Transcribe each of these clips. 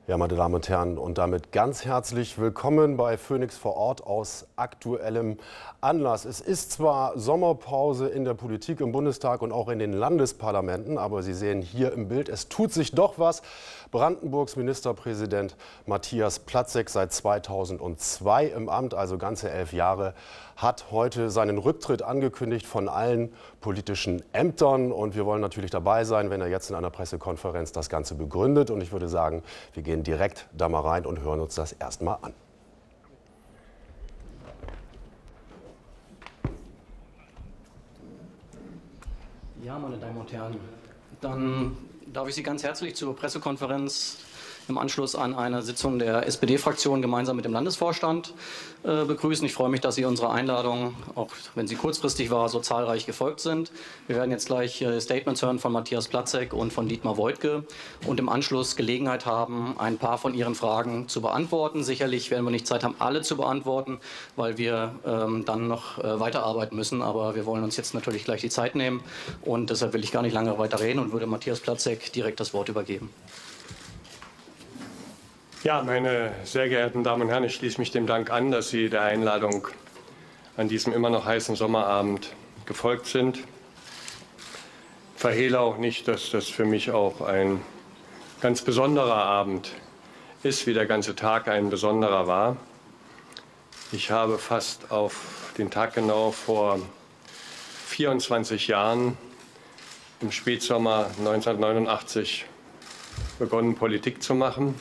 Ja, meine Damen und Herren, und damit ganz herzlich willkommen bei Phoenix vor Ort aus aktuellem Anlass. Es ist zwar Sommerpause in der Politik, im Bundestag und auch in den Landesparlamenten, aber Sie sehen hier im Bild, es tut sich doch was. Brandenburgs Ministerpräsident Matthias Platzek, seit 2002 im Amt, also ganze 11 Jahre, hat heute seinen Rücktritt angekündigt von allen politischen Ämtern. Und wir wollen natürlich dabei sein, wenn er jetzt in einer Pressekonferenz das Ganze begründet. Und ich würde sagen, wir gehen direkt da mal rein und hören uns das erstmal an. Ja, meine Damen und Herren, dann darf ich Sie ganz herzlich zur Pressekonferenz im Anschluss an eine Sitzung der SPD-Fraktion gemeinsam mit dem Landesvorstand begrüßen. Ich freue mich, dass Sie unserer Einladung, auch wenn sie kurzfristig war, so zahlreich gefolgt sind. Wir werden jetzt gleich Statements hören von Matthias Platzek und von Dietmar Woidke und im Anschluss Gelegenheit haben, ein paar von Ihren Fragen zu beantworten. Sicherlich werden wir nicht Zeit haben, alle zu beantworten, weil wir dann noch weiterarbeiten müssen. Aber wir wollen uns jetzt natürlich gleich die Zeit nehmen und deshalb will ich gar nicht lange weiter reden und würde Matthias Platzek direkt das Wort übergeben. Ja, meine sehr geehrten Damen und Herren, ich schließe mich dem Dank an, dass Sie der Einladung an diesem immer noch heißen Sommerabend gefolgt sind. Ich verhehle auch nicht, dass das für mich auch ein ganz besonderer Abend ist, wie der ganze Tag ein besonderer war. Ich habe fast auf den Tag genau vor 24 Jahren im Spätsommer 1989 begonnen, Politik zu machen.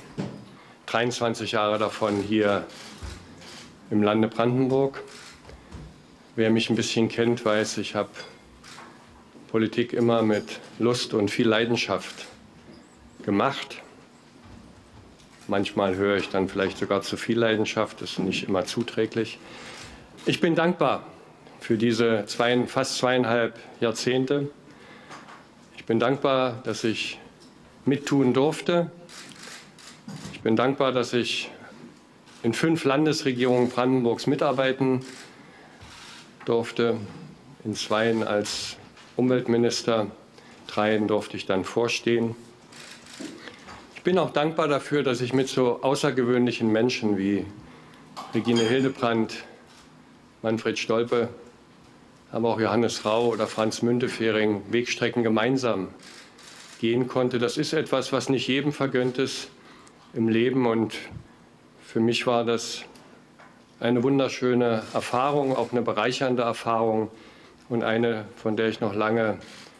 23 Jahre davon hier im Lande Brandenburg. Wer mich ein bisschen kennt, weiß, ich habe Politik immer mit Lust und viel Leidenschaft gemacht. Manchmal höre ich dann vielleicht sogar zu viel Leidenschaft, das ist nicht immer zuträglich. Ich bin dankbar für diese fast 2,5 Jahrzehnte. Ich bin dankbar, dass ich mittun durfte. Ich bin dankbar, dass ich in 5 Landesregierungen Brandenburgs mitarbeiten durfte, in 2 als Umweltminister, 3 durfte ich dann vorstehen. Ich bin auch dankbar dafür, dass ich mit so außergewöhnlichen Menschen wie Regine Hildebrandt, Manfred Stolpe, aber auch Johannes Rau oder Franz Müntefering Wegstrecken gemeinsam gehen konnte. Das ist etwas, was nicht jedem vergönnt ist im Leben, und für mich war das eine wunderschöne Erfahrung, auch eine bereichernde Erfahrung und eine, von der ich noch lange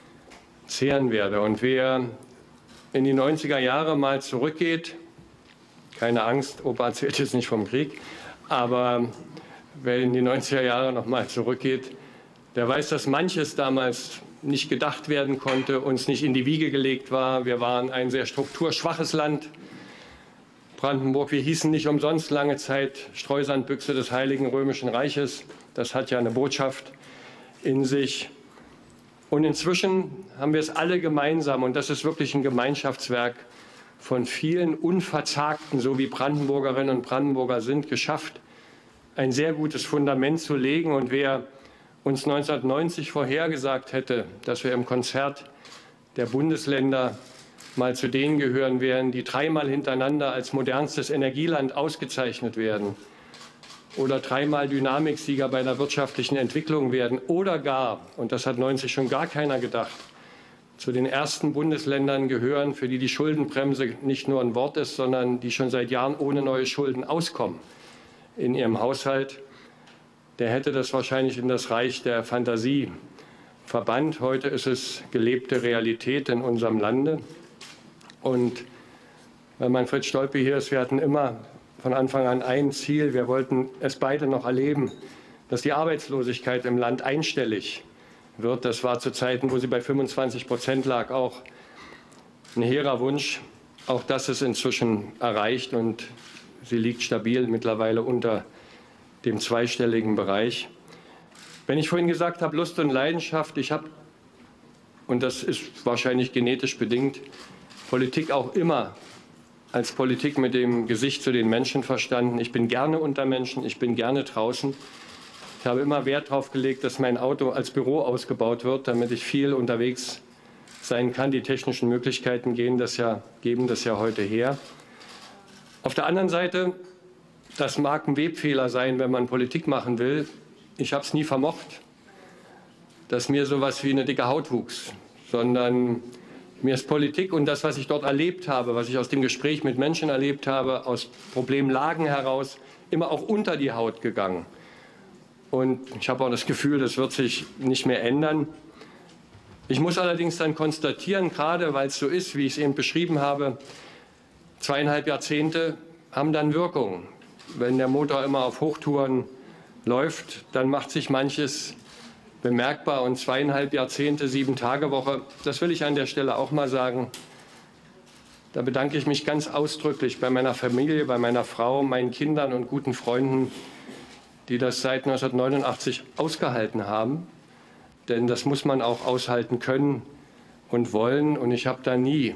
zehren werde. Und wer in die 90er Jahre mal zurückgeht, keine Angst, Opa erzählt jetzt nicht vom Krieg, aber wer in die 90er Jahre noch mal zurückgeht, der weiß, dass manches damals nicht gedacht werden konnte, uns nicht in die Wiege gelegt war. Wir waren ein sehr strukturschwaches Land. Brandenburg, wir hießen nicht umsonst lange Zeit Streusandbüchse des Heiligen Römischen Reiches. Das hat ja eine Botschaft in sich. Und inzwischen haben wir es alle gemeinsam, und das ist wirklich ein Gemeinschaftswerk von vielen Unverzagten, so wie Brandenburgerinnen und Brandenburger sind, geschafft, ein sehr gutes Fundament zu legen. Und wer uns 1990 vorhergesagt hätte, dass wir im Konzert der Bundesländer mal zu denen gehören werden, die 3-mal hintereinander als modernstes Energieland ausgezeichnet werden oder 3-mal Dynamiksieger bei der wirtschaftlichen Entwicklung werden oder gar, und das hat 90 schon gar keiner gedacht, zu den ersten Bundesländern gehören, für die die Schuldenbremse nicht nur ein Wort ist, sondern die schon seit Jahren ohne neue Schulden auskommen in ihrem Haushalt, der hätte das wahrscheinlich in das Reich der Fantasie verbannt. Heute ist es gelebte Realität in unserem Lande. Und weil Manfred Stolpe hier ist, wir hatten immer von Anfang an ein Ziel. Wir wollten es beide noch erleben, dass die Arbeitslosigkeit im Land einstellig wird. Das war zu Zeiten, wo sie bei 25% lag, auch ein hehrer Wunsch. Auch das ist inzwischen erreicht und sie liegt stabil mittlerweile unter dem zweistelligen Bereich. Wenn ich vorhin gesagt habe, Lust und Leidenschaft, ich habe, und das ist wahrscheinlich genetisch bedingt, Politik auch immer als Politik mit dem Gesicht zu den Menschen verstanden. Ich bin gerne unter Menschen, ich bin gerne draußen. Ich habe immer Wert darauf gelegt, dass mein Auto als Büro ausgebaut wird, damit ich viel unterwegs sein kann. Die technischen Möglichkeiten geben das ja heute her. Auf der anderen Seite, das mag ein Webfehler sein, wenn man Politik machen will. Ich habe es nie vermocht, dass mir sowas wie eine dicke Haut wuchs, sondern mir ist Politik und das, was ich dort erlebt habe, was ich aus dem Gespräch mit Menschen erlebt habe, aus Problemlagen heraus, immer auch unter die Haut gegangen. Und ich habe auch das Gefühl, das wird sich nicht mehr ändern. Ich muss allerdings dann konstatieren, gerade weil es so ist, wie ich es eben beschrieben habe, 2,5 Jahrzehnte haben dann Wirkung. Wenn der Motor immer auf Hochtouren läuft, dann macht sich manches bemerkbar. Und 2,5 Jahrzehnte, 7-Tage-Woche, das will ich an der Stelle auch mal sagen. Da bedanke ich mich ganz ausdrücklich bei meiner Familie, bei meiner Frau, meinen Kindern und guten Freunden, die das seit 1989 ausgehalten haben. Denn das muss man auch aushalten können und wollen. Und ich habe da nie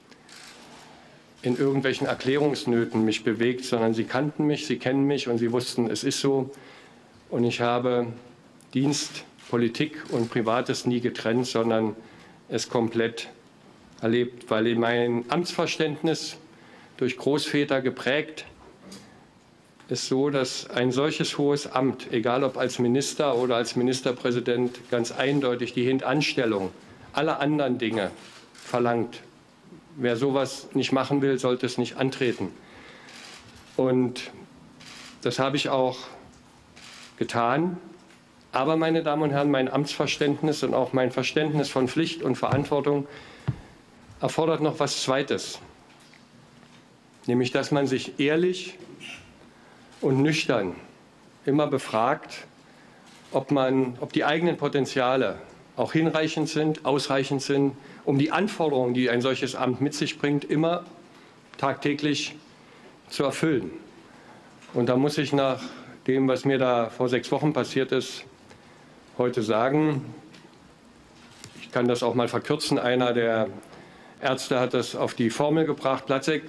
in irgendwelchen Erklärungsnöten mich bewegt, sondern sie kannten mich, sie kennen mich und sie wussten, es ist so. Und ich habe Dienst, Politik und Privates nie getrennt, sondern es komplett erlebt, weil mein Amtsverständnis durch Großväter geprägt ist so, dass ein solches hohes Amt, egal ob als Minister oder als Ministerpräsident, ganz eindeutig die Hintanstellung aller anderen Dinge verlangt. Wer sowas nicht machen will, sollte es nicht antreten. Und das habe ich auch getan. Aber, meine Damen und Herren, mein Amtsverständnis und auch mein Verständnis von Pflicht und Verantwortung erfordert noch etwas Zweites. Nämlich, dass man sich ehrlich und nüchtern immer befragt, ob die eigenen Potenziale auch hinreichend sind, ausreichend sind, um die Anforderungen, die ein solches Amt mit sich bringt, immer tagtäglich zu erfüllen. Und da muss ich nach dem, was mir da vor 6 Wochen passiert ist, heute sagen, ich kann das auch mal verkürzen, einer der Ärzte hat das auf die Formel gebracht, Platzek,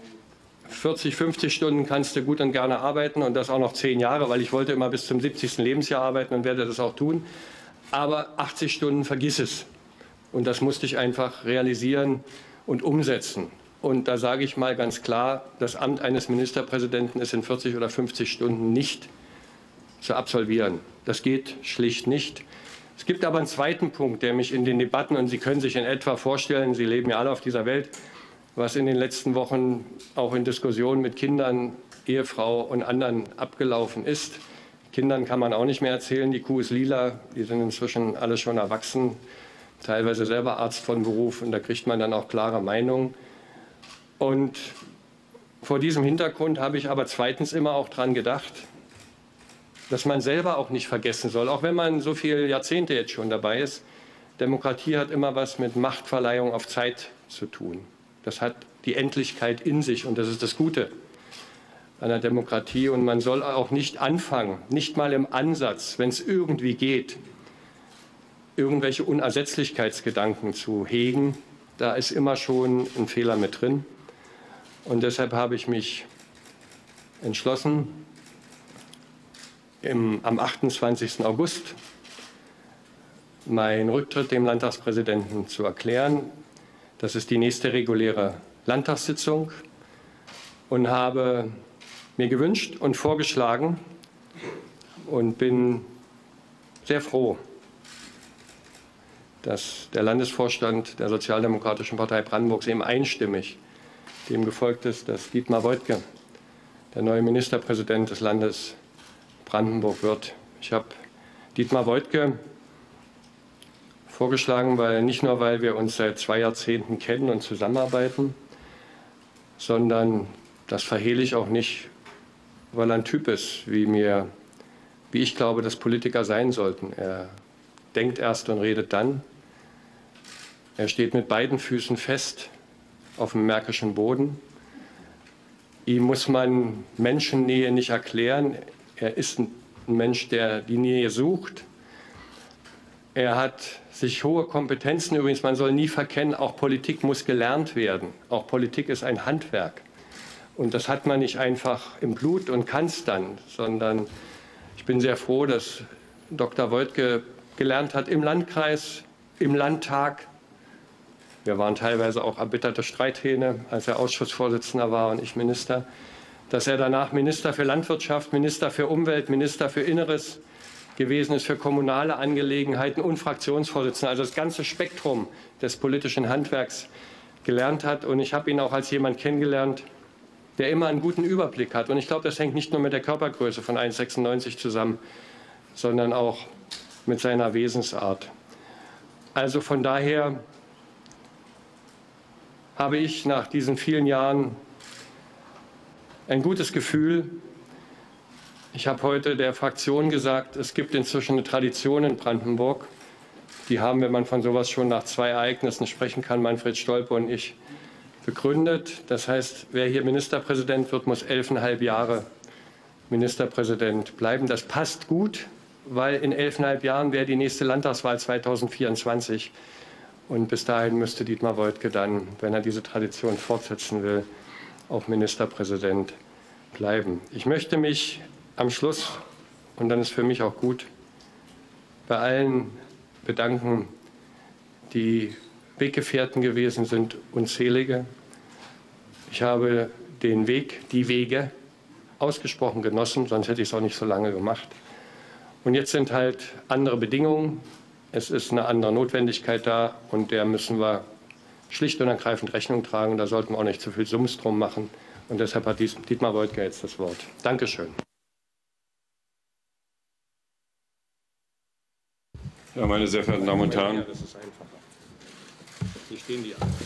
40, 50 Stunden kannst du gut und gerne arbeiten und das auch noch 10 Jahre, weil ich wollte immer bis zum 70. Lebensjahr arbeiten und werde das auch tun. Aber 80 Stunden, vergiss es. Und das musste ich einfach realisieren und umsetzen. Und da sage ich mal ganz klar, das Amt eines Ministerpräsidenten ist in 40 oder 50 Stunden nicht zu absolvieren. Das geht schlicht nicht. Es gibt aber einen zweiten Punkt, der mich in den Debatten, und Sie können sich in etwa vorstellen, Sie leben ja alle auf dieser Welt, was in den letzten Wochen auch in Diskussionen mit Kindern, Ehefrau und anderen abgelaufen ist. Kindern kann man auch nicht mehr erzählen, die Kuh ist lila, die sind inzwischen alle schon erwachsen, teilweise selber Arzt von Beruf, und da kriegt man dann auch klare Meinungen. Und vor diesem Hintergrund habe ich aber zweitens immer auch daran gedacht, dass man selber auch nicht vergessen soll, auch wenn man so viele Jahrzehnte jetzt schon dabei ist, Demokratie hat immer was mit Machtverleihung auf Zeit zu tun. Das hat die Endlichkeit in sich und das ist das Gute an der Demokratie. Und man soll auch nicht anfangen, nicht mal im Ansatz, wenn es irgendwie geht, irgendwelche Unersetzlichkeitsgedanken zu hegen. Da ist immer schon ein Fehler mit drin. Und deshalb habe ich mich entschlossen, am 28. August meinen Rücktritt dem Landtagspräsidenten zu erklären. Das ist die nächste reguläre Landtagssitzung und habe mir gewünscht und vorgeschlagen und bin sehr froh, dass der Landesvorstand der Sozialdemokratischen Partei Brandenburgs eben einstimmig dem gefolgt ist, dass Dietmar Woidke der neue Ministerpräsident des Landes Brandenburg wird. Ich habe Dietmar Woidke vorgeschlagen, nicht nur, weil wir uns seit 2 Jahrzehnten kennen und zusammenarbeiten, sondern das verhehle ich auch nicht, weil er ein Typ ist, wie ich glaube, dass Politiker sein sollten. Er denkt erst und redet dann. Er steht mit beiden Füßen fest auf dem märkischen Boden. Ihm muss man Menschennähe nicht erklären. Er ist ein Mensch, der die Nähe sucht. Er hat sich hohe Kompetenzen. Übrigens, man soll nie verkennen, auch Politik muss gelernt werden. Auch Politik ist ein Handwerk. Und das hat man nicht einfach im Blut und kann es dann, sondern ich bin sehr froh, dass Dr. Woidke gelernt hat im Landkreis, im Landtag, wir waren teilweise auch erbitterte Streithähne, als er Ausschussvorsitzender war und ich Minister, dass er danach Minister für Landwirtschaft, Minister für Umwelt, Minister für Inneres gewesen ist, für kommunale Angelegenheiten und Fraktionsvorsitzender, also das ganze Spektrum des politischen Handwerks gelernt hat. Und ich habe ihn auch als jemand kennengelernt, der immer einen guten Überblick hat. Und ich glaube, das hängt nicht nur mit der Körpergröße von 1,96 zusammen, sondern auch mit seiner Wesensart. Also von daher habe ich nach diesen vielen Jahren ein gutes Gefühl. Ich habe heute der Fraktion gesagt, es gibt inzwischen eine Tradition in Brandenburg. Die haben, wenn man von sowas schon nach 2 Ereignissen sprechen kann, Manfred Stolpe und ich, begründet. Das heißt, wer hier Ministerpräsident wird, muss 11,5 Jahre Ministerpräsident bleiben. Das passt gut, weil in 11,5 Jahren wäre die nächste Landtagswahl 2024. Und bis dahin müsste Dietmar Woidke dann, wenn er diese Tradition fortsetzen will, auch Ministerpräsident bleiben. Ich möchte mich am Schluss, und dann ist für mich auch gut, bei allen bedanken, die Weggefährten gewesen sind, unzählige. Ich habe den Weg, die Wege ausgesprochen genossen, sonst hätte ich es auch nicht so lange gemacht. Und jetzt sind halt andere Bedingungen. Es ist eine andere Notwendigkeit da und der müssen wir schlicht und ergreifend Rechnung tragen. Da sollten wir auch nicht zu viel Sums drum machen. Und deshalb hat Dietmar Woidke jetzt das Wort. Dankeschön. Ja, meine sehr verehrten Damen und Herren. Das ist einfacher. Hier stehen die an.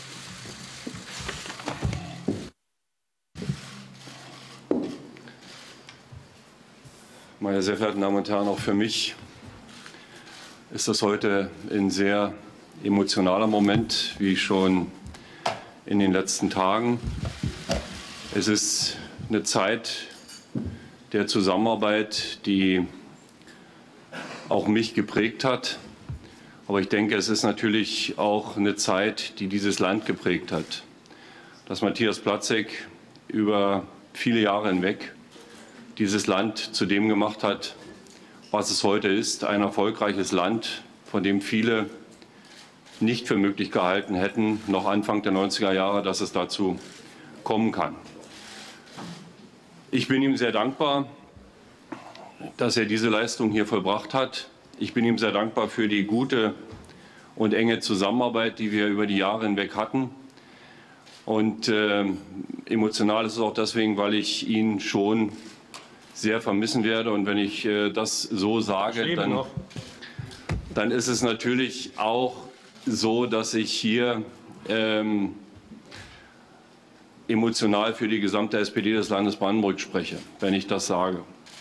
Meine sehr verehrten Damen und Herren, auch für mich ist das heute ein sehr emotionaler Moment, wie schon in den letzten Tagen. Es ist eine Zeit der Zusammenarbeit, die auch mich geprägt hat. Aber ich denke, es ist natürlich auch eine Zeit, die dieses Land geprägt hat. Dass Matthias Platzek über viele Jahre hinweg dieses Land zu dem gemacht hat, was es heute ist. Ein erfolgreiches Land, von dem viele nicht für möglich gehalten hätten, noch Anfang der 90er Jahre, dass es dazu kommen kann. Ich bin ihm sehr dankbar, dass er diese Leistung hier vollbracht hat. Ich bin ihm sehr dankbar für die gute und enge Zusammenarbeit, die wir über die Jahre hinweg hatten. Und emotional ist es auch deswegen, weil ich ihn schon sehr vermissen werde. Und wenn ich das so sage, dann ist es natürlich auch so, dass ich hier emotional für die gesamte SPD des Landes Brandenburg spreche, wenn ich das sage.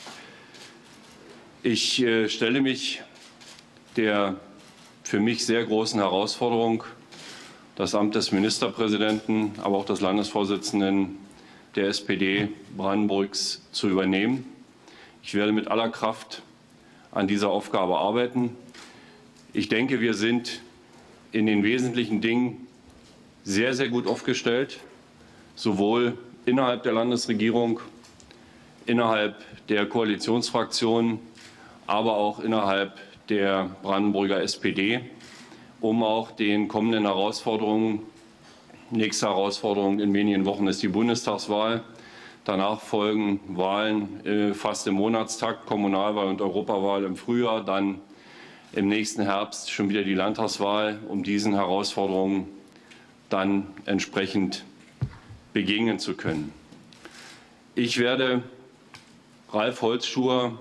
Ich stelle mich der für mich sehr großen Herausforderung, das Amt des Ministerpräsidenten, aber auch des Landesvorsitzenden der SPD Brandenburgs zu übernehmen. Ich werde mit aller Kraft an dieser Aufgabe arbeiten. Ich denke, wir sind in den wesentlichen Dingen sehr, sehr gut aufgestellt, sowohl innerhalb der Landesregierung, innerhalb der Koalitionsfraktionen, aber auch innerhalb der Brandenburger SPD, um auch den kommenden Herausforderungen, nächste Herausforderung in wenigen Wochen ist die Bundestagswahl, danach folgen Wahlen fast im Monatstakt, Kommunalwahl und Europawahl im Frühjahr, dann im nächsten Herbst schon wieder die Landtagswahl, um diesen Herausforderungen dann entsprechend begegnen zu können. Ich werde Ralf Holzschuher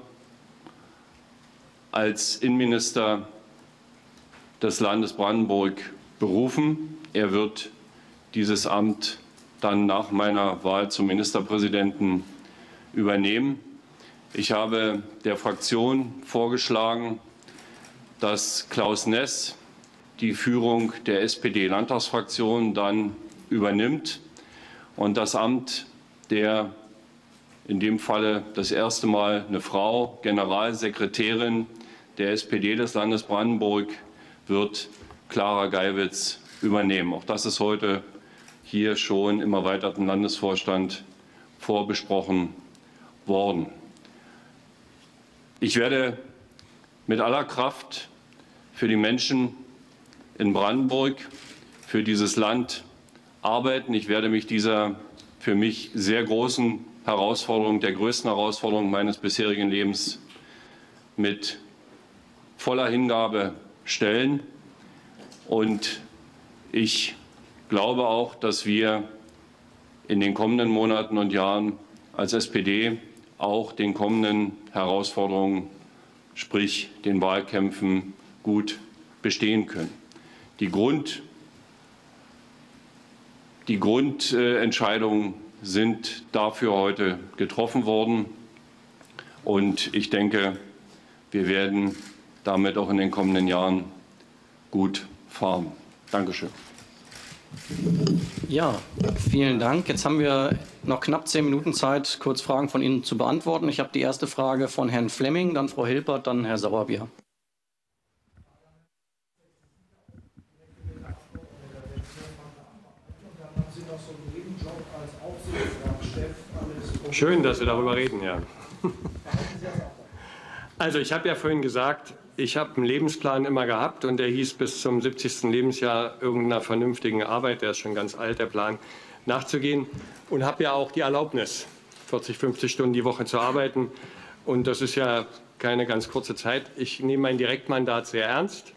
als Innenminister des Landes Brandenburg berufen. Er wird dieses Amt dann nach meiner Wahl zum Ministerpräsidenten übernehmen. Ich habe der Fraktion vorgeschlagen, dass Klaus Ness die Führung der SPD-Landtagsfraktion dann übernimmt und das Amt der in dem Falle das erste Mal eine Frau, Generalsekretärin der SPD des Landes Brandenburg, wird Clara Geiwitz übernehmen. Auch das ist heute hier schon im erweiterten Landesvorstand vorbesprochen worden. Ich werde mit aller Kraft für die Menschen in Brandenburg, für dieses Land arbeiten. Ich werde mich dieser für mich sehr großen Herausforderung, der größten Herausforderung meines bisherigen Lebens mit voller Hingabe stellen. Und ich glaube auch, dass wir in den kommenden Monaten und Jahren als SPD auch den kommenden Herausforderungen, sprich den Wahlkämpfen, gut bestehen können. Die Grundentscheidungen sind dafür heute getroffen worden. Und ich denke, wir werden damit auch in den kommenden Jahren gut fahren. Dankeschön. Ja, vielen Dank. Jetzt haben wir noch knapp 10 Minuten Zeit, kurz Fragen von Ihnen zu beantworten. Ich habe die erste Frage von Herrn Flemming, dann Frau Hilpert, dann Herr Sauerbier. Schön, dass Sie darüber reden, ja. Also ich habe ja vorhin gesagt, ich habe einen Lebensplan immer gehabt und der hieß bis zum 70. Lebensjahr irgendeiner vernünftigen Arbeit, der ist schon ganz alt, der Plan, nachzugehen und habe ja auch die Erlaubnis, 40, 50 Stunden die Woche zu arbeiten und das ist ja keine ganz kurze Zeit. Ich nehme mein Direktmandat sehr ernst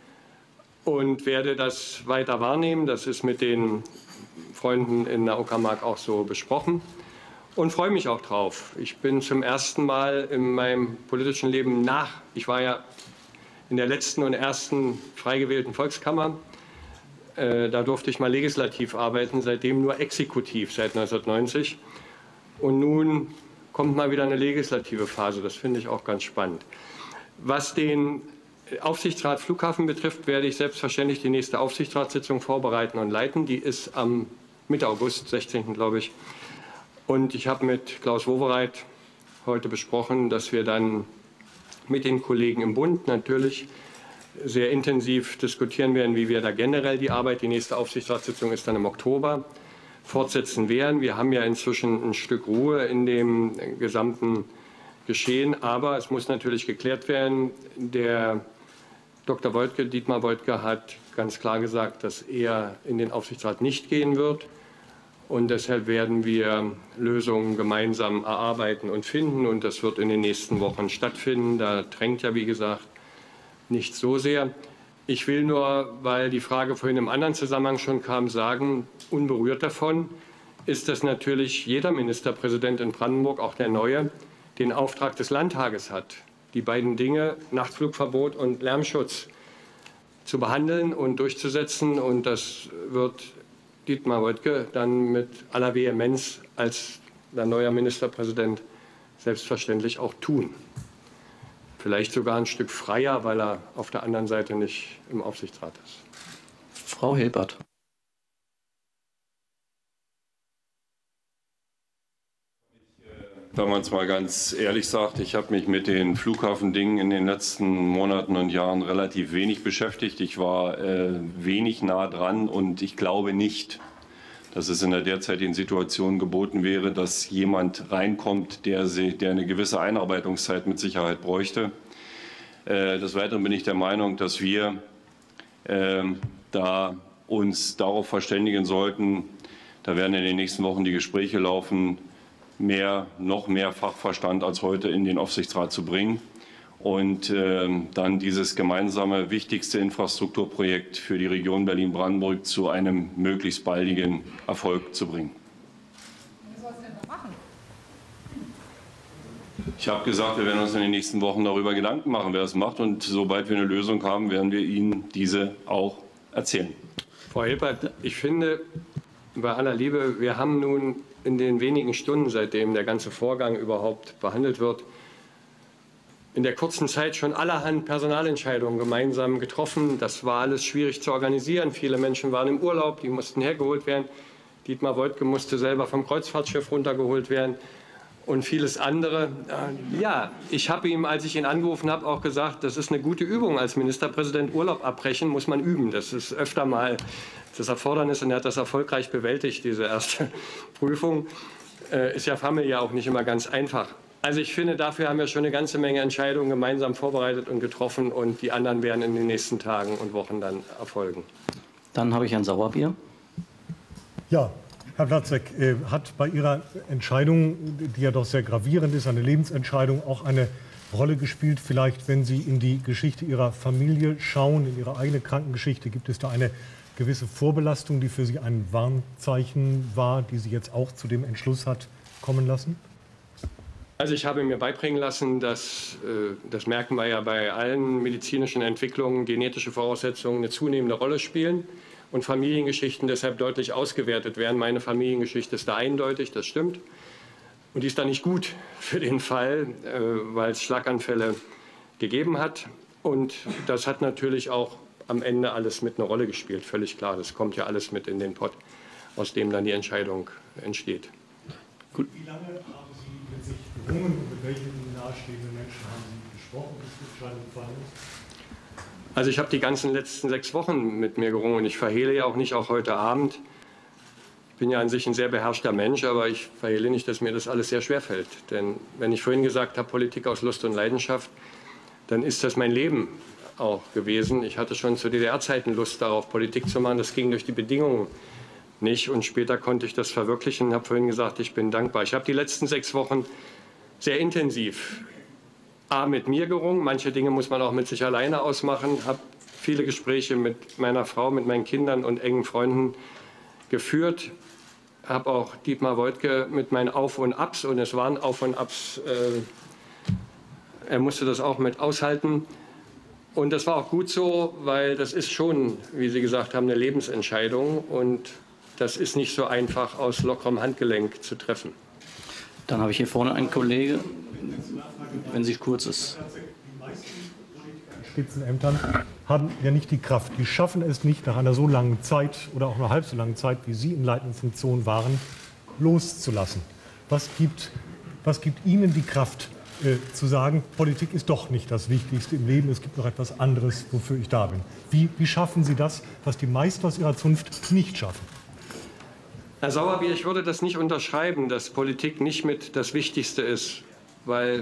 und werde das weiter wahrnehmen. Das ist mit den Freunden in der Uckermark auch so besprochen. Und freue mich auch drauf. Ich bin zum ersten Mal in meinem politischen Leben ich war ja in der letzten und ersten frei gewählten Volkskammer. Da durfte ich mal legislativ arbeiten, seitdem nur exekutiv seit 1990. Und nun kommt mal wieder eine legislative Phase. Das finde ich auch ganz spannend. Was den Aufsichtsrat Flughafen betrifft, werde ich selbstverständlich die nächste Aufsichtsratssitzung vorbereiten und leiten. Die ist am Mitte August, 16. glaube ich. Und ich habe mit Klaus Wowereit heute besprochen, dass wir dann mit den Kollegen im Bund natürlich sehr intensiv diskutieren werden, wie wir da generell die Arbeit, die nächste Aufsichtsratssitzung ist dann im Oktober, fortsetzen werden. Wir haben ja inzwischen ein Stück Ruhe in dem gesamten Geschehen, aber es muss natürlich geklärt werden. Der Dr. Woidke, Dietmar Woidke, hat ganz klar gesagt, dass er in den Aufsichtsrat nicht gehen wird. Und deshalb werden wir Lösungen gemeinsam erarbeiten und finden. Und das wird in den nächsten Wochen stattfinden. Da drängt ja, wie gesagt, nicht so sehr. Ich will nur, weil die Frage vorhin im anderen Zusammenhang schon kam, sagen, unberührt davon ist, dass natürlich jeder Ministerpräsident in Brandenburg, auch der neue, den Auftrag des Landtages hat, die beiden Dinge, Nachtflugverbot und Lärmschutz, zu behandeln und durchzusetzen. Und das wird Dietmar Woidke dann mit aller Vehemenz als der neue Ministerpräsident selbstverständlich auch tun. Vielleicht sogar ein Stück freier, weil er auf der anderen Seite nicht im Aufsichtsrat ist. Frau Hilpert. Wenn man es mal ganz ehrlich sagt, ich habe mich mit den Flughafendingen in den letzten Monaten und Jahren relativ wenig beschäftigt. Ich war wenig nah dran und ich glaube nicht, dass es in der derzeitigen Situation geboten wäre, dass jemand reinkommt, der eine gewisse Einarbeitungszeit mit Sicherheit bräuchte. Des Weiteren bin ich der Meinung, dass wir da uns darauf verständigen sollten, da werden in den nächsten Wochen die Gespräche laufen, noch mehr Fachverstand als heute in den Aufsichtsrat zu bringen und dann dieses gemeinsame wichtigste Infrastrukturprojekt für die Region Berlin-Brandenburg zu einem möglichst baldigen Erfolg zu bringen. Wie soll es denn noch machen? Ich habe gesagt, wir werden uns in den nächsten Wochen darüber Gedanken machen, wer es macht. Und sobald wir eine Lösung haben, werden wir Ihnen diese auch erzählen. Frau Hilpert, ich finde, bei aller Liebe, wir haben nun in den wenigen Stunden, seitdem der ganze Vorgang überhaupt behandelt wird, in der kurzen Zeit schon allerhand Personalentscheidungen gemeinsam getroffen. Das war alles schwierig zu organisieren. Viele Menschen waren im Urlaub, die mussten hergeholt werden. Dietmar Woidke musste selber vom Kreuzfahrtschiff runtergeholt werden und vieles andere. Ja, ich habe ihm, als ich ihn angerufen habe, auch gesagt, das ist eine gute Übung als Ministerpräsident. Urlaub abbrechen muss man üben. Das ist öfter mal das Erfordernis und er hat das erfolgreich bewältigt, diese erste Prüfung. Ist ja familiär auch nicht immer ganz einfach. Also ich finde, dafür haben wir schon eine ganze Menge Entscheidungen gemeinsam vorbereitet und getroffen und die anderen werden in den nächsten Tagen und Wochen dann erfolgen. Dann habe ich Herrn Sauerbier. Ja, Herr Platzek, hat bei Ihrer Entscheidung, die ja doch sehr gravierend ist, eine Lebensentscheidung, auch eine Rolle gespielt? Vielleicht, wenn Sie in die Geschichte Ihrer Familie schauen, in Ihre eigene Krankengeschichte, gibt es da eine gewisse Vorbelastung, die für Sie ein Warnzeichen war, die Sie jetzt auch zu dem Entschluss hat kommen lassen? Also ich habe mir beibringen lassen, dass, das merken wir ja bei allen medizinischen Entwicklungen, genetische Voraussetzungen eine zunehmende Rolle spielen und Familiengeschichten deshalb deutlich ausgewertet werden. Meine Familiengeschichte ist da eindeutig, das stimmt. Und die ist da nicht gut für den Fall, weil es Schlaganfälle gegeben hat. Und das hat natürlich auch am Ende alles mit einer Rolle gespielt, völlig klar. Das kommt ja alles mit in den Pott, aus dem dann die Entscheidung entsteht. Gut. Wie lange haben Sie mit sich gerungen und mit welchen Ihnen nahestehenden Menschen haben Sie gesprochen, bis die Entscheidung gefallen ist? Also ich habe die ganzen letzten 6 Wochen mit mir gerungen und ich verhehle ja auch nicht, auch heute Abend. Ich bin ja an sich ein sehr beherrschter Mensch, aber ich verhehle nicht, dass mir das alles sehr schwer fällt. Denn wenn ich vorhin gesagt habe, Politik aus Lust und Leidenschaft, dann ist das mein Leben auch gewesen. Ich hatte schon zu DDR-Zeiten Lust darauf, Politik zu machen. Das ging durch die Bedingungen nicht. Und später konnte ich das verwirklichen und habe vorhin gesagt, ich bin dankbar. Ich habe die letzten 6 Wochen sehr intensiv mit mir gerungen. Manche Dinge muss man auch mit sich alleine ausmachen. Habe viele Gespräche mit meiner Frau, mit meinen Kindern und engen Freunden geführt. Habe auch Dietmar Woidke mit meinen Auf und Abs, und es waren Auf und Abs, er musste das auch mit aushalten. Und das war auch gut so, weil das ist schon, wie Sie gesagt haben, eine Lebensentscheidung. Und das ist nicht so einfach aus lockerem Handgelenk zu treffen. Dann habe ich hier vorne einen Kollege, wenn sie kurz ist. Die meisten Politiker in Spitzenämtern haben ja nicht die Kraft. Die schaffen es nicht, nach einer so langen Zeit oder auch einer halb so langen Zeit, wie Sie in leitenden Funktionen waren, loszulassen. Was gibt Ihnen die Kraft, zu sagen, Politik ist doch nicht das Wichtigste im Leben, es gibt noch etwas anderes, wofür ich da bin? Wie schaffen Sie das, was die meisten aus Ihrer Zunft nicht schaffen? Herr Sauerbier, ich würde das nicht unterschreiben, dass Politik nicht mit das Wichtigste ist, weil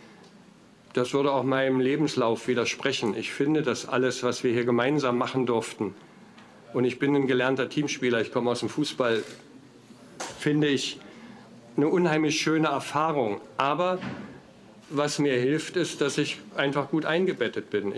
das würde auch meinem Lebenslauf widersprechen. Ich finde, dass alles, was wir hier gemeinsam machen durften, und ich bin ein gelernter Teamspieler, ich komme aus dem Fußball, finde ich eine unheimlich schöne Erfahrung. Aber was mir hilft, ist, dass ich einfach gut eingebettet bin.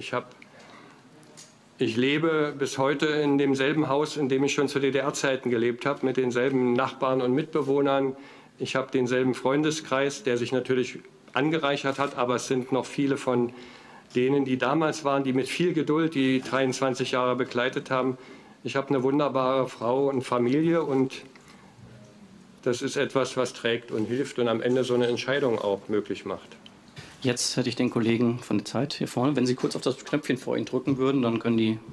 Ich lebe bis heute in demselben Haus, in dem ich schon zu DDR-Zeiten gelebt habe, mit denselben Nachbarn und Mitbewohnern. Ich habe denselben Freundeskreis, der sich natürlich angereichert hat, aber es sind noch viele von denen, die damals waren, die mit viel Geduld die 23 Jahre begleitet haben. Ich habe eine wunderbare Frau und Familie und das ist etwas, was trägt und hilft und am Ende so eine Entscheidung auch möglich macht. Jetzt hätte ich den Kollegen von der Zeit hier vorne. Wenn Sie kurz auf das Knöpfchen vor Ihnen drücken würden, dann können die...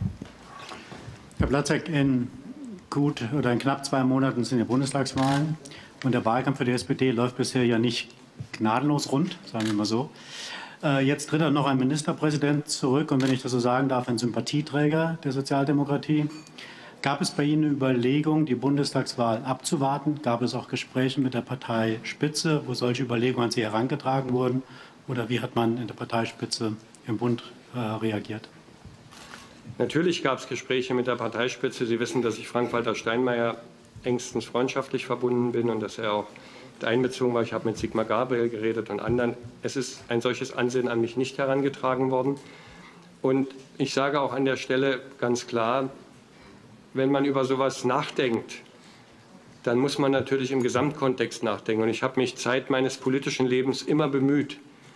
Herr Platzek, in knapp 2 Monaten sind ja Bundestagswahlen und der Wahlkampf für die SPD läuft bisher ja nicht gnadenlos rund, sagen wir mal so. Jetzt tritt noch ein Ministerpräsident zurück und wenn ich das so sagen darf, ein Sympathieträger der Sozialdemokratie. Gab es bei Ihnen eine Überlegung, die Bundestagswahl abzuwarten? Gab es auch Gespräche mit der Parteispitze, wo solche Überlegungen an Sie herangetragen wurden? Oder wie hat man in der Parteispitze im Bund reagiert? Natürlich gab es Gespräche mit der Parteispitze. Sie wissen, dass ich Frank-Walter Steinmeier engstens freundschaftlich verbunden bin und dass er auch mit einbezogen war. Ich habe mit Sigmar Gabriel geredet und anderen. Es ist ein solches Ansehen an mich nicht herangetragen worden. Und ich sage auch an der Stelle ganz klar, wenn man über sowas nachdenkt, dann muss man natürlich im Gesamtkontext nachdenken. Und ich habe mich Zeit meines politischen Lebens immer bemüht,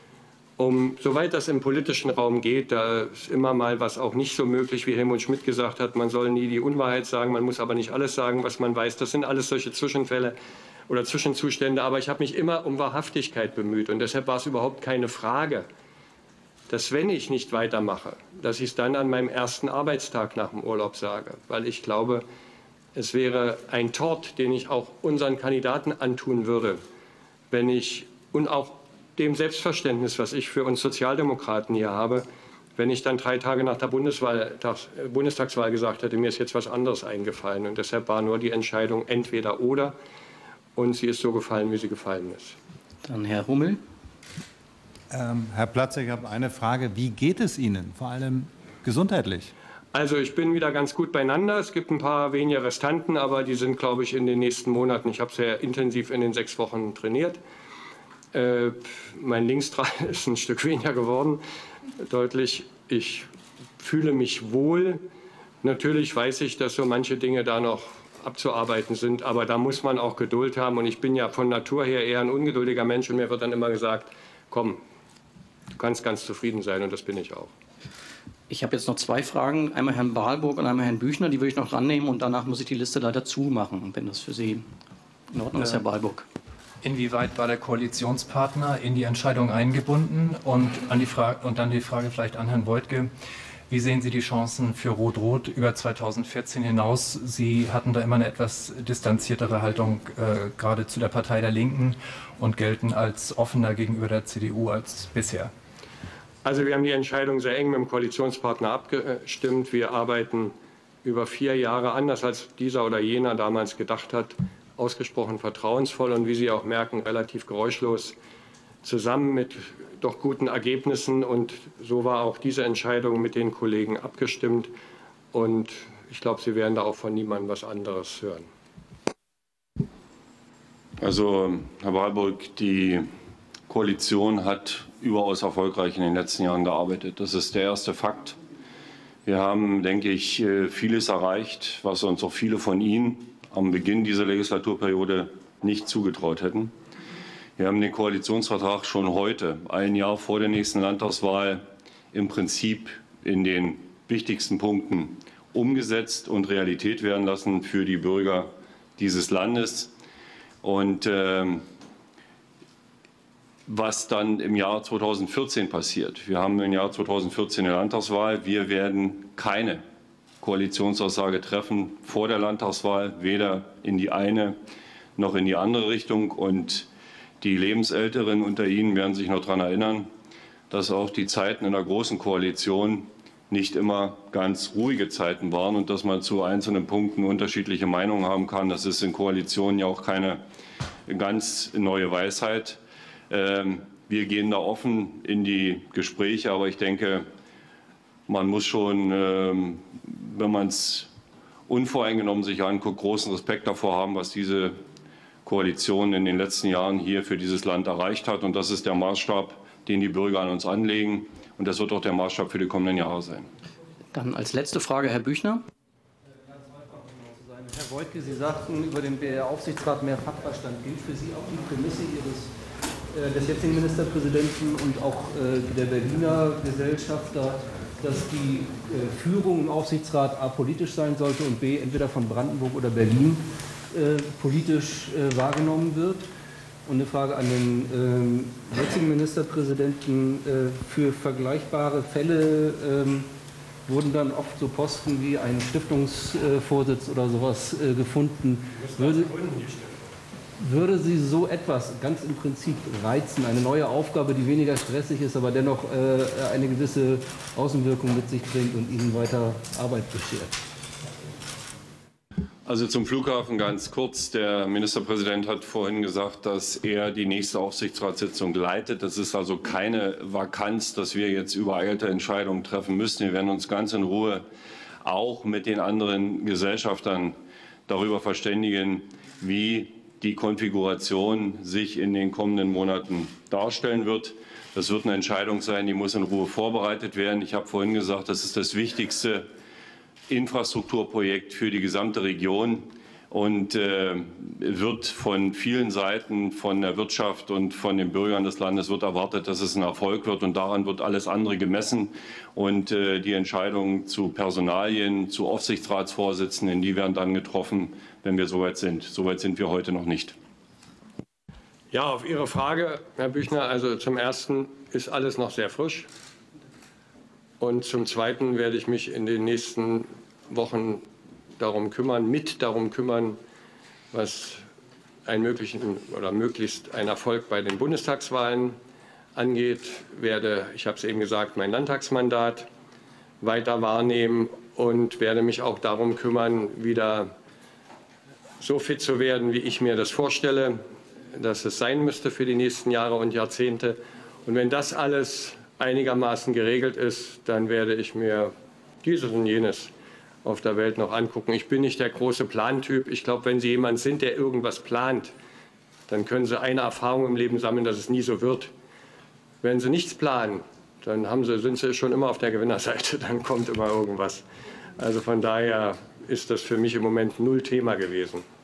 soweit das im politischen Raum geht, da ist immer mal was auch nicht so möglich, wie Helmut Schmidt gesagt hat, man soll nie die Unwahrheit sagen, man muss aber nicht alles sagen, was man weiß. Das sind alles solche Zwischenfälle oder Zwischenzustände. Aber ich habe mich immer um Wahrhaftigkeit bemüht. Und deshalb war es überhaupt keine Frage, dass wenn ich nicht weitermache, dass ich es dann an meinem ersten Arbeitstag nach dem Urlaub sage. Weil ich glaube, es wäre ein Tort, den ich auch unseren Kandidaten antun würde, wenn ich, und auch dem Selbstverständnis, was ich für uns Sozialdemokraten hier habe, wenn ich dann 3 Tage nach der Bundestagswahl gesagt hätte, mir ist jetzt was anderes eingefallen. Und deshalb war nur die Entscheidung entweder oder. Und sie ist so gefallen, wie sie gefallen ist. Dann Herr Hummel. Herr Platzek, ich habe eine Frage. Wie geht es Ihnen, vor allem gesundheitlich? Also ich bin wieder ganz gut beieinander. Es gibt ein paar weniger Restanten, aber die sind, glaube ich, in den nächsten Monaten. Ich habe sehr intensiv in den 6 Wochen trainiert. Mein Linksdrall ist ein Stück weniger geworden, deutlich. Ich fühle mich wohl. Natürlich weiß ich, dass so manche Dinge da noch abzuarbeiten sind, aber da muss man auch Geduld haben. Und ich bin ja von Natur her eher ein ungeduldiger Mensch und mir wird dann immer gesagt, komm, du kannst ganz zufrieden sein, und das bin ich auch. Ich habe jetzt noch 2 Fragen, einmal Herrn Bahlburg und einmal Herrn Büchner, die würde ich noch rannehmen und danach muss ich die Liste leider zumachen, wenn das für Sie in Ordnung ist, Herr Bahlburg. Inwieweit war der Koalitionspartner in die Entscheidung eingebunden? Und dann die Frage vielleicht an Herrn Woidke. Wie sehen Sie die Chancen für Rot-Rot über 2014 hinaus? Sie hatten da immer eine etwas distanziertere Haltung, gerade zu der Partei der Linken, und gelten als offener gegenüber der CDU als bisher. Also wir haben die Entscheidung sehr eng mit dem Koalitionspartner abgestimmt. Wir arbeiten über 4 Jahre, anders als dieser oder jener damals gedacht hat, ausgesprochen vertrauensvoll und, wie Sie auch merken, relativ geräuschlos zusammen mit doch guten Ergebnissen. Und so war auch diese Entscheidung mit den Kollegen abgestimmt. Und ich glaube, Sie werden da auch von niemandem was anderes hören. Also, Herr Bahlburg, die Koalition hat überaus erfolgreich in den letzten Jahren gearbeitet. Das ist der erste Fakt. Wir haben, denke ich, vieles erreicht, was uns auch viele von Ihnen am Beginn dieser Legislaturperiode nicht zugetraut hätten. Wir haben den Koalitionsvertrag schon heute, ein Jahr vor der nächsten Landtagswahl, im Prinzip in den wichtigsten Punkten umgesetzt und Realität werden lassen für die Bürger dieses Landes. Und was dann im Jahr 2014 passiert. Wir haben im Jahr 2014 eine Landtagswahl. Wir werden keine Koalitionsaussage treffen vor der Landtagswahl, weder in die eine noch in die andere Richtung. Und die Lebensälteren unter Ihnen werden sich noch daran erinnern, dass auch die Zeiten in der Großen Koalition nicht immer ganz ruhige Zeiten waren und dass man zu einzelnen Punkten unterschiedliche Meinungen haben kann. Das ist in Koalitionen ja auch keine ganz neue Weisheit. Wir gehen da offen in die Gespräche, aber ich denke, man muss schon, wenn man es unvoreingenommen sich anguckt, großen Respekt davor haben, was diese Koalition in den letzten Jahren hier für dieses Land erreicht hat. Und das ist der Maßstab, den die Bürger an uns anlegen. Und das wird auch der Maßstab für die kommenden Jahre sein. Dann als letzte Frage Herr Büchner. Herr Woidke, Sie sagten über den BR-Aufsichtsrat mehr Fachverstand. Gilt für Sie auch die Prämisse des jetzigen Ministerpräsidenten und auch der Berliner Gesellschafter, dass die Führung im Aufsichtsrat a politisch sein sollte und b entweder von Brandenburg oder Berlin politisch wahrgenommen wird? Und eine Frage an den jetzigen Ministerpräsidenten. Für vergleichbare Fälle wurden dann oft so Posten wie ein Stiftungsvorsitz oder sowas gefunden. Würde Sie so etwas ganz im Prinzip reizen, eine neue Aufgabe, die weniger stressig ist, aber dennoch eine gewisse Außenwirkung mit sich bringt und Ihnen weiter Arbeit beschert? Also zum Flughafen ganz kurz. Der Ministerpräsident hat vorhin gesagt, dass er die nächste Aufsichtsratssitzung leitet. Das ist also keine Vakanz, dass wir jetzt übereilte Entscheidungen treffen müssen. Wir werden uns ganz in Ruhe auch mit den anderen Gesellschaftern darüber verständigen, wie die Konfiguration sich in den kommenden Monaten darstellen wird. Das wird eine Entscheidung sein, die muss in Ruhe vorbereitet werden. Ich habe vorhin gesagt, das ist das wichtigste Infrastrukturprojekt für die gesamte Region und wird von vielen Seiten, von der Wirtschaft und von den Bürgern des Landes wird erwartet, dass es ein Erfolg wird, und daran wird alles andere gemessen. Und die Entscheidungen zu Personalien, zu Aufsichtsratsvorsitzenden, die werden dann getroffen, wenn wir soweit sind. Soweit sind wir heute noch nicht. Ja, auf Ihre Frage, Herr Büchner, also zum Ersten ist alles noch sehr frisch. Und zum Zweiten werde ich mich in den nächsten Wochen darum kümmern, was einen möglichen oder möglichst einen Erfolg bei den Bundestagswahlen angeht. Ich habe es eben gesagt, mein Landtagsmandat weiter wahrnehmen und werde mich auch darum kümmern, wieder so fit zu werden, wie ich mir das vorstelle, dass es sein müsste für die nächsten Jahre und Jahrzehnte. Und wenn das alles einigermaßen geregelt ist, dann werde ich mir dieses und jenes auf der Welt noch angucken. Ich bin nicht der große Plantyp. Ich glaube, wenn Sie jemand sind, der irgendwas plant, dann können Sie eine Erfahrung im Leben sammeln, dass es nie so wird. Wenn Sie nichts planen, dann sind Sie schon immer auf der Gewinnerseite. Dann kommt immer irgendwas. Also von daher ist das für mich im Moment null Thema gewesen.